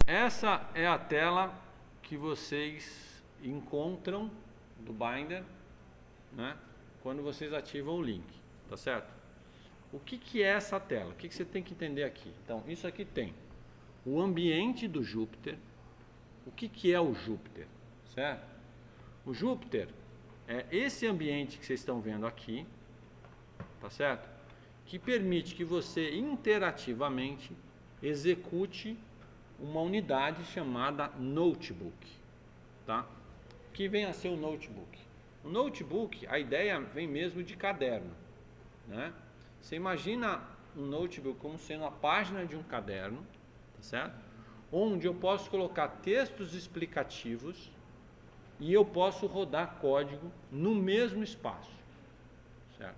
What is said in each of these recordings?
essa é a tela que vocês encontram do Binder, né, quando vocês ativam o link, tá certo? O que é essa tela? O que você tem que entender aqui? Então, isso aqui tem o ambiente do Jupyter. O que é o Jupyter, certo? O Jupyter é esse ambiente que vocês estão vendo aqui, tá certo? Que permite que você interativamente execute uma unidade chamada notebook, tá? Que vem a ser o notebook. O notebook, a ideia vem mesmo de caderno, né? Você imagina um notebook como sendo a página de um caderno, tá certo? Onde eu posso colocar textos explicativos e eu posso rodar código no mesmo espaço, certo?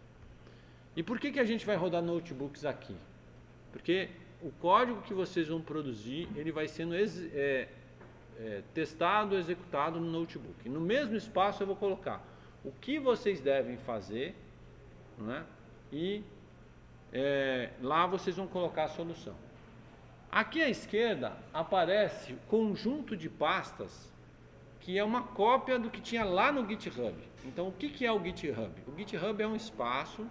E por que a gente vai rodar notebooks aqui? Porque o código que vocês vão produzir, ele vai sendo testado, executado no notebook. No mesmo espaço eu vou colocar o que vocês devem fazer, né? E lá vocês vão colocar a solução. Aqui à esquerda aparece o conjunto de pastas, que é uma cópia do que tinha lá no GitHub. Então, o que é o GitHub? O GitHub é um espaço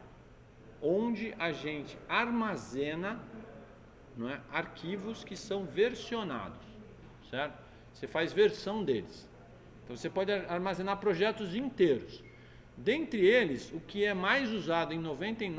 onde a gente armazena, não é, arquivos que são versionados, certo? Você faz versão deles. Então, você pode armazenar projetos inteiros. Dentre eles, o que é mais usado em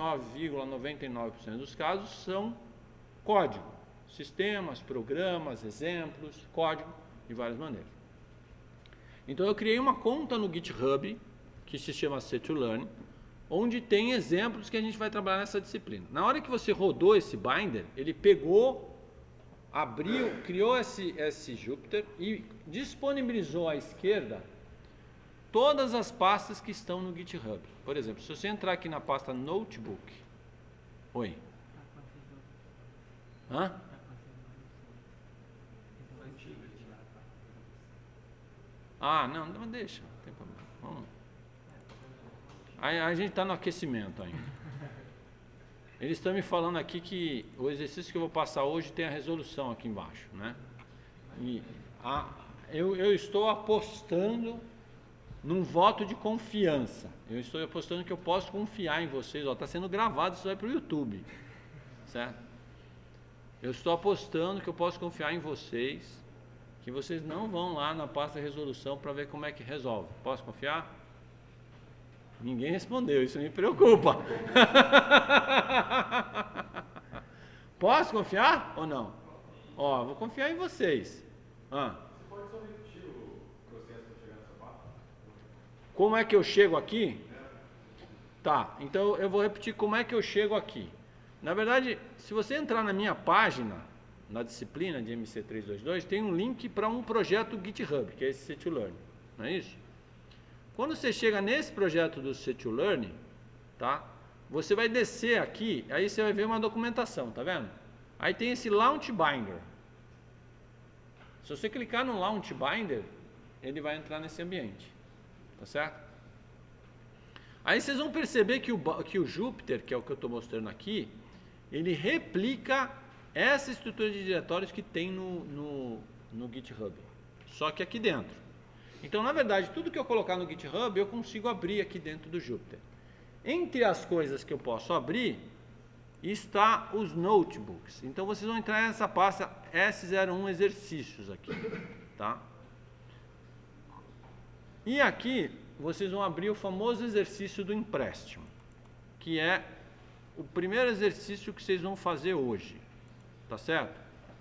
99,99% dos casos são código, sistemas, programas, exemplos, código de várias maneiras. Então eu criei uma conta no GitHub que se chama C2Learn, onde tem exemplos que a gente vai trabalhar nessa disciplina. Na hora que você rodou esse binder, ele pegou, abriu, criou esse Jupyter e disponibilizou à esquerda todas as pastas que estão no GitHub. Por exemplo, se você entrar aqui na pasta Notebook. Oi. Hã? Ah, não deixa. Não tem problema. Vamos. Aí a gente está no aquecimento ainda. Eles estão me falando aqui que o exercício que eu vou passar hoje tem a resolução aqui embaixo, né? E eu estou apostando num voto de confiança. Eu estou apostando que eu posso confiar em vocês. Está sendo gravado, isso vai para o YouTube, certo? Eu estou apostando que eu posso confiar em vocês, que vocês não vão lá na pasta resolução para ver como é que resolve. Posso confiar? Ninguém respondeu, isso me preocupa. Posso confiar ou não? Ó, vou confiar em vocês. Como é que eu chego aqui? Tá, então eu vou repetir como é que eu chego aqui. Na verdade, se você entrar na minha página, na disciplina de MC322, tem um link para um projeto GitHub, que é esse C2Learn, não é isso? Quando você chega nesse projeto do C2Learn, tá? Você vai descer aqui, aí você vai ver uma documentação, tá vendo? Aí tem esse Launch Binder. Se você clicar no Launch Binder, ele vai entrar nesse ambiente. Tá certo? Aí vocês vão perceber que o Jupyter, que é o que eu estou mostrando aqui, ele replica essa estrutura de diretórios que tem no GitHub, só que aqui dentro. Então, na verdade, tudo que eu colocar no GitHub, eu consigo abrir aqui dentro do Jupyter. Entre as coisas que eu posso abrir, está os notebooks. Então, vocês vão entrar nessa pasta S01 exercícios aqui, tá? E aqui vocês vão abrir o famoso exercício do empréstimo, que é o primeiro exercício que vocês vão fazer hoje, tá certo?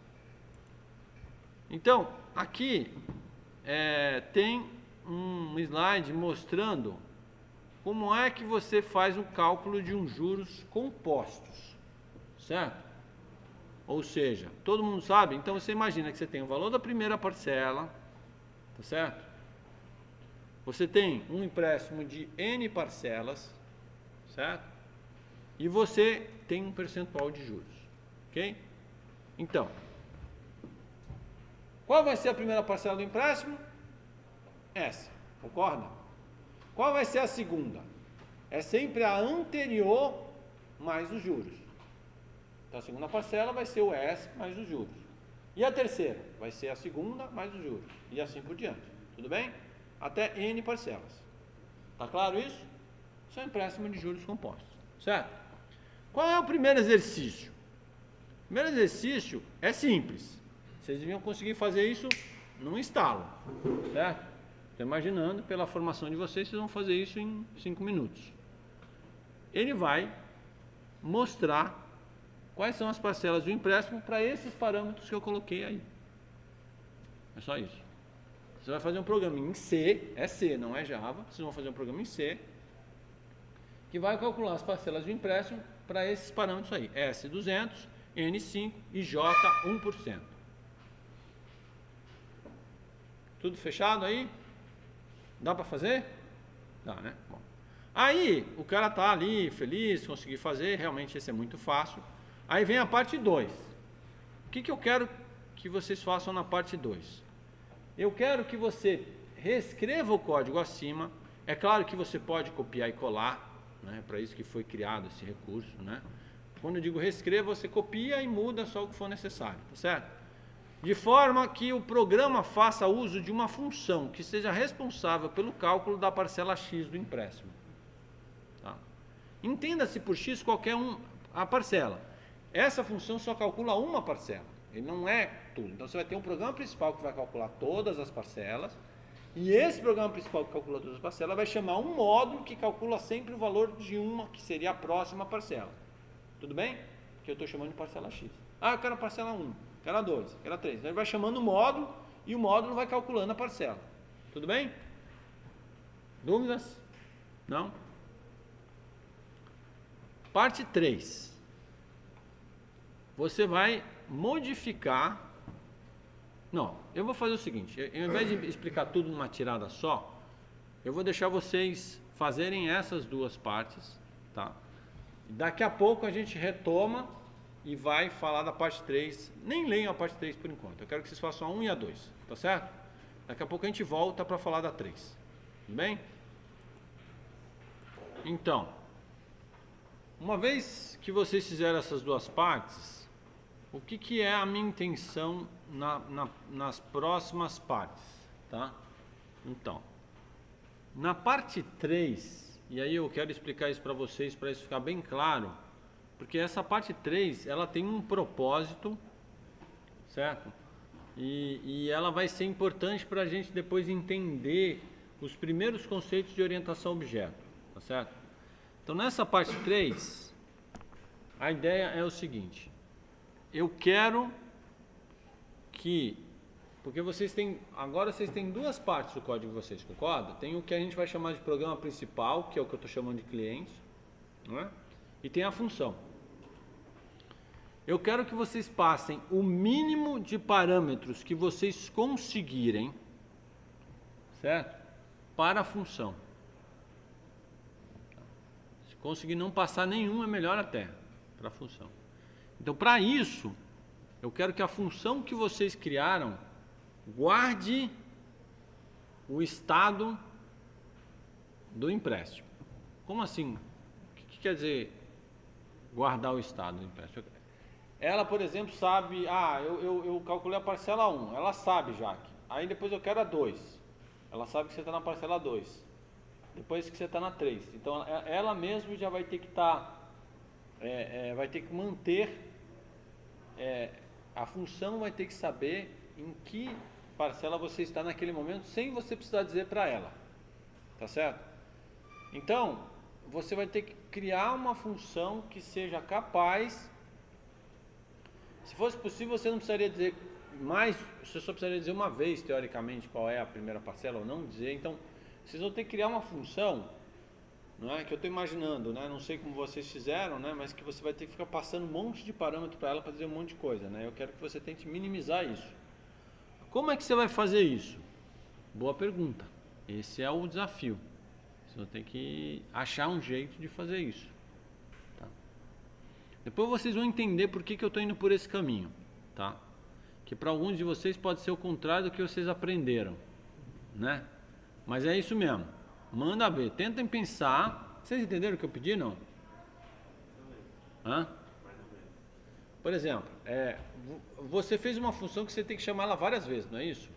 Então, aqui tem um slide mostrando como é que você faz o cálculo de uns juros compostos, certo? Ou seja, todo mundo sabe, então você imagina que você tem o valor da primeira parcela, tá certo? Você tem um empréstimo de N parcelas, certo? E você tem um percentual de juros, ok? Então, qual vai ser a primeira parcela do empréstimo? Essa, concorda? Qual vai ser a segunda? É sempre a anterior mais os juros. Então, a segunda parcela vai ser o S mais os juros. E a terceira vai ser a segunda mais os juros. E assim por diante. Tudo bem? Até N parcelas. Tá claro isso? Isso é um empréstimo de juros compostos. Certo? Qual é o primeiro exercício? O primeiro exercício é simples. Vocês deviam conseguir fazer isso num instalo. Certo? Estou imaginando, pela formação de vocês, vocês vão fazer isso em 5 minutos. Ele vai mostrar quais são as parcelas do empréstimo para esses parâmetros que eu coloquei aí. É só isso. Você vai fazer um programa em C, é C, não é Java. Vocês vão fazer um programa em C que vai calcular as parcelas do empréstimo para esses parâmetros aí. S200, N5 e J1%. Tudo fechado aí? Dá para fazer? Dá, né? Bom. Aí, o cara tá ali, feliz, conseguir fazer, realmente esse é muito fácil. Aí vem a parte 2. O que eu quero que vocês façam na parte 2? Eu quero que você reescreva o código acima. É claro que você pode copiar e colar, né? Para isso que foi criado esse recurso, né? Quando eu digo reescreva, você copia e muda só o que for necessário, tá certo? De forma que o programa faça uso de uma função que seja responsável pelo cálculo da parcela X do empréstimo. Tá? Entenda-se por X qualquer a parcela. Essa função só calcula uma parcela, ele não é tudo. Então você vai ter um programa principal que vai calcular todas as parcelas, e esse programa principal que calcula todas as parcelas vai chamar um módulo que calcula sempre o valor de uma, que seria a próxima parcela. Tudo bem? Que eu estou chamando de parcela X. Ah, eu quero a parcela 1, quero a 2, quero a 3. Então ele vai chamando o módulo e o módulo vai calculando a parcela. Tudo bem? Dúvidas? Não? Parte 3. Você vai modificar. Não, eu vou fazer o seguinte, ao invés de explicar tudo numa tirada só, eu vou deixar vocês fazerem essas duas partes, tá? Daqui a pouco a gente retoma e vai falar da parte 3. Nem leiam a parte 3 por enquanto, eu quero que vocês façam a 1 e a 2, tá certo? Daqui a pouco a gente volta para falar da 3, tudo bem? Então, uma vez que vocês fizeram essas duas partes, o que é a minha intenção nas próximas partes, tá? Então, na parte 3, e aí eu quero explicar isso para vocês, para isso ficar bem claro, porque essa parte 3, ela tem um propósito, certo? E ela vai ser importante para a gente depois entender os primeiros conceitos de orientação a objeto, tá certo? Então, nessa parte 3, a ideia é o seguinte. Eu quero que, porque agora vocês têm duas partes do código de vocês, concorda? Tem o que a gente vai chamar de programa principal, que é o que eu estou chamando de cliente, não é? E tem a função. Eu quero que vocês passem o mínimo de parâmetros que vocês conseguirem, certo? Para a função. Se conseguir não passar nenhum, é melhor até, para a função. Então, para isso, eu quero que a função que vocês criaram guarde o estado do empréstimo. Como assim? O que quer dizer guardar o estado do empréstimo? Ela, por exemplo, sabe, eu calculei a parcela 1, ela sabe já. Aí depois eu quero a 2. Ela sabe que você está na parcela 2. Depois que você está na 3. Então, ela mesmo já vai ter que estar, vai ter que manter... a função vai ter que saber em que parcela você está naquele momento, sem você precisar dizer para ela, tá certo? Então, você vai ter que criar uma função que seja capaz, se fosse possível você não precisaria dizer mais, você só precisaria dizer uma vez, teoricamente, qual é a primeira parcela ou não dizer. Então, vocês vão ter que criar uma função, não é? Que eu estou imaginando, né? Não sei como vocês fizeram, né? Mas que você vai ter que ficar passando um monte de parâmetro para ela para dizer um monte de coisa, né? Eu quero que você tente minimizar isso. Como é que você vai fazer isso? Boa pergunta. Esse é o desafio. Você vai ter que achar um jeito de fazer isso. Tá? Depois vocês vão entender por que eu estou indo por esse caminho, tá? Que para alguns de vocês pode ser o contrário do que vocês aprenderam, né? Mas é isso mesmo. Manda ver, tentem pensar. Vocês entenderam o que eu pedi, não? Hã? Por exemplo, você fez uma função que você tem que chamar ela várias vezes, não é isso?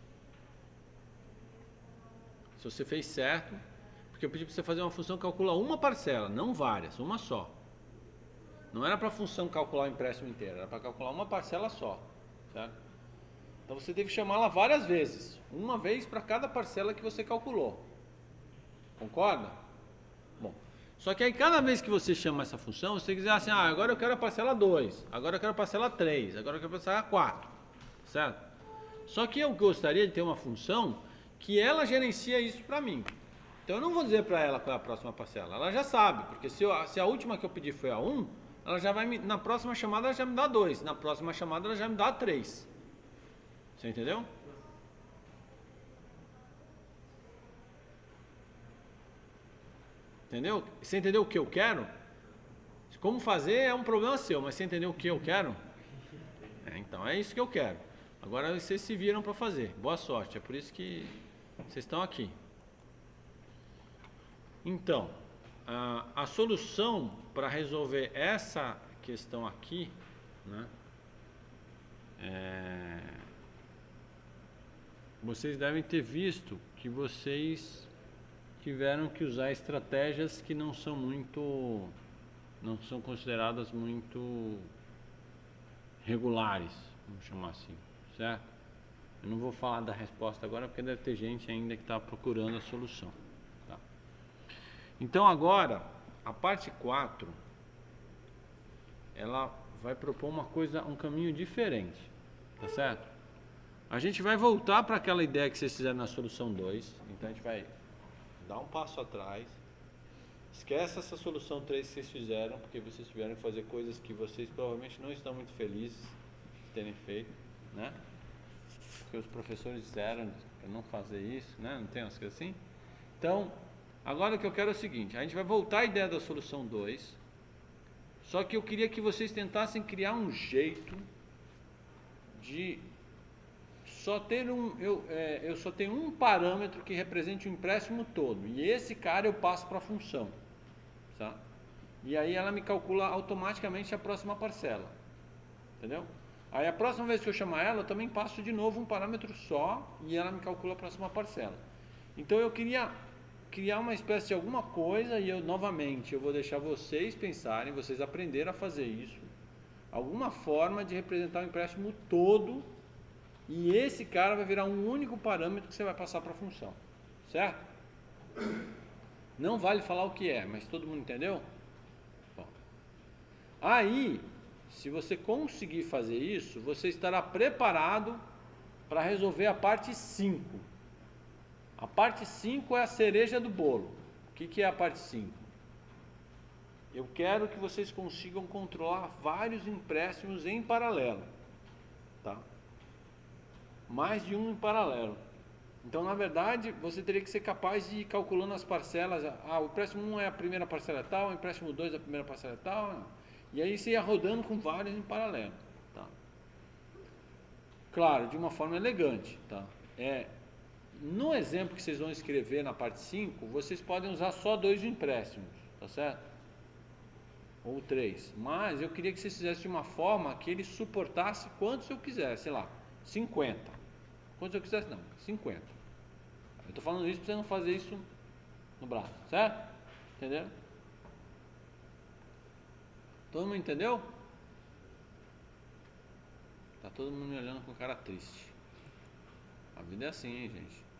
Se você fez certo, porque eu pedi para você fazer uma função que calcula uma parcela, não várias, uma só. Não era para a função calcular o empréstimo inteiro, era para calcular uma parcela só, certo? Então você teve que chamá-la várias vezes, uma vez para cada parcela que você calculou. Concorda? Bom, só que aí cada vez que você chama essa função, você tem que dizer assim, agora eu quero a parcela 2, agora eu quero a parcela 3, agora eu quero a parcela 4, certo? Só que eu gostaria de ter uma função que ela gerencia isso para mim. Então eu não vou dizer para ela qual é a próxima parcela, ela já sabe, porque se a última que eu pedi foi a 1, ela já vai na próxima chamada ela já me dá 2, na próxima chamada ela já me dá 3. Você entendeu? Entendeu? Você entendeu o que eu quero? Como fazer é um problema seu, mas você entendeu o que eu quero? Então é isso que eu quero. Agora vocês se viram para fazer. Boa sorte, é por isso que vocês estão aqui. Então, a solução para resolver essa questão aqui, né, vocês devem ter visto que vocês tiveram que usar estratégias que não são consideradas muito regulares, vamos chamar assim, certo? Eu não vou falar da resposta agora porque deve ter gente ainda que está procurando a solução. Tá? Então agora, a parte 4, ela vai propor um caminho diferente, tá certo? A gente vai voltar para aquela ideia que vocês fizeram na solução 2, então a gente vai dar um passo atrás, esquece essa solução 3 que vocês fizeram, porque vocês tiveram que fazer coisas que vocês provavelmente não estão muito felizes de terem feito, né? Porque os professores disseram para não fazer isso, né? Não tem umas coisas assim? Então, agora o que eu quero é o seguinte, a gente vai voltar à ideia da solução 2, só que eu queria que vocês tentassem criar um jeito de só ter eu só tenho um parâmetro que represente o empréstimo todo, e esse cara eu passo para a função, tá? E aí ela me calcula automaticamente a próxima parcela, entendeu? Aí a próxima vez que eu chamar ela, eu também passo de novo um parâmetro só, e ela me calcula a próxima parcela. Então eu queria criar uma espécie de alguma coisa, e novamente eu vou deixar vocês pensarem, vocês aprenderem a fazer isso, alguma forma de representar o empréstimo todo. E esse cara vai virar um único parâmetro que você vai passar para a função, certo? Não vale falar o que é, mas todo mundo entendeu? Bom. Aí, se você conseguir fazer isso, você estará preparado para resolver a parte 5. A parte 5 é a cereja do bolo. O que é a parte 5? Eu quero que vocês consigam controlar vários empréstimos em paralelo, tá? Mais de um em paralelo. Então, na verdade, você teria que ser capaz de ir calculando as parcelas. O empréstimo 1 é a primeira parcela tal, o empréstimo 2 é a primeira parcela tal. E aí você ia rodando com vários em paralelo. Tá? Claro, de uma forma elegante. Tá? No exemplo que vocês vão escrever na parte 5, vocês podem usar só 2 empréstimos. Tá certo? Ou 3. Mas eu queria que vocês fizessem de uma forma que ele suportasse quantos eu quiser. Sei lá, 50. Quantos eu quisesse? Não, 50. Eu estou falando isso para você não fazer isso no braço, certo? Entendeu? Todo mundo entendeu? Tá todo mundo me olhando com cara triste. A vida é assim, hein, gente?